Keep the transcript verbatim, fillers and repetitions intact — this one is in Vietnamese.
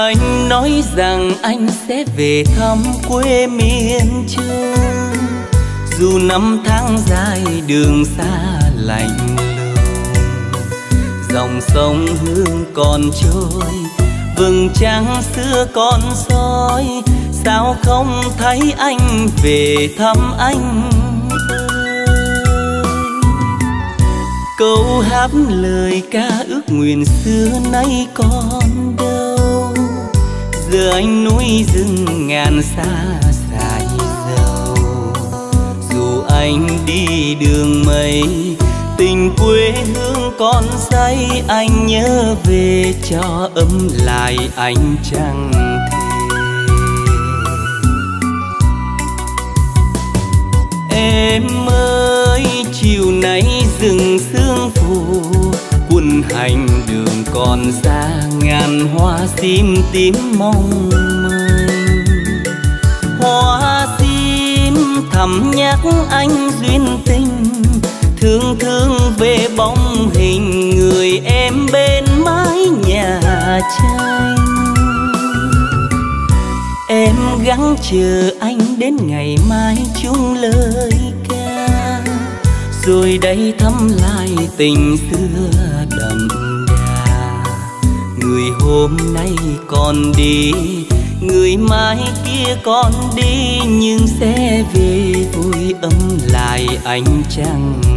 Anh nói rằng anh sẽ về thăm quê miền Trung, dù năm tháng dài đường xa lạnh lùng. Dòng sông Hương còn trôi, vầng trăng xưa còn soi, sao không thấy anh về thăm anh ơi. Câu hát lời ca ước nguyện xưa nay còn đâu, giờ anh núi rừng ngàn xa xài dầu. Dù anh đi đường mây, tình quê hương còn say, anh nhớ về cho ấm lại anh chẳng thể. Em ơi chiều nay rừng sương phủ, quân hành đường còn xa, ngàn hoa sim tím mong manh. Hoa sim thầm nhắc anh duyên tình, thương thương về bóng hình người em bên mái nhà tranh. Em gắng chờ anh đến ngày mai chung lời ca, rồi đây thăm lại tình xưa đậm đà. Người hôm nay còn đi, người mai kia còn đi, nhưng sẽ về vui ấm lại anh chẳng